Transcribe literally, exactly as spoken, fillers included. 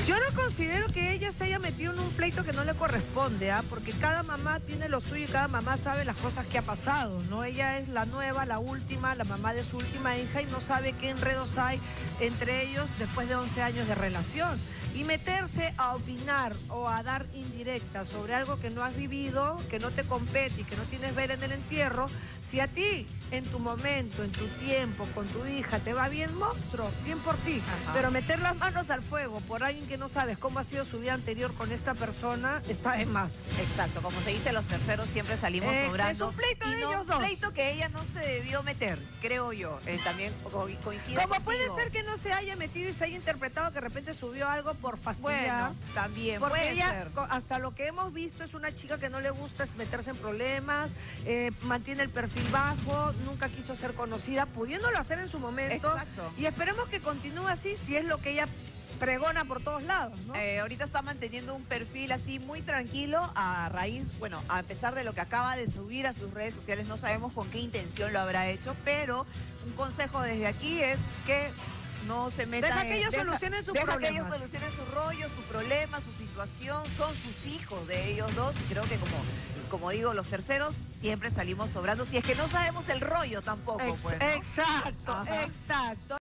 Yo no considero que ella se haya metido en un pleito que no le corresponde, ¿ah? Porque cada mamá tiene lo suyo y cada mamá sabe las cosas que ha pasado, ¿no? Ella es la nueva, la última, la mamá de su última hija y no sabe qué enredos hay entre ellos después de once años de relación. Y meterse a opinar o a dar indirectas sobre algo que no has vivido, que no te compete y que no tienes ver en el entierro, si a ti, en tu momento, en tu tiempo, con tu hija, te va bien, monstruo, bien por ti. Ajá. Pero meter las manos al fuego por alguien que no sabes cómo ha sido su vida anterior con esta persona, está de más. Exacto, como se dice, los terceros siempre salimos Eh, sobrando. es un pleito y de no, ellos un dos. pleito que ella no se debió meter, creo yo. Eh, también co coincido Como contigo. puede ser que no se haya metido y se haya interpretado que de repente subió algo por fastidiar. Bueno, también Porque puede ella, ser. co- hasta lo que hemos visto, es una chica que no le gusta es meterse en problemas, eh, mantiene el perfil bajo, nunca quiso ser conocida, pudiéndolo hacer en su momento. Exacto. Y esperemos que continúe así, si es lo que ella pregona por todos lados, ¿no? Eh, ahorita está manteniendo un perfil así muy tranquilo a raíz, bueno, a pesar de lo que acaba de subir a sus redes sociales, no sabemos con qué intención lo habrá hecho, pero un consejo desde aquí es que no se meta Deja que en- ellos solucionen sus deja que problemas. ellos solucionen su rollo, su problema, su situación, son sus hijos de ellos dos, y creo que como, como digo, los terceros siempre salimos sobrando, si es que no sabemos el rollo tampoco, Ex- pues, ¿no? Exacto, Ajá. exacto.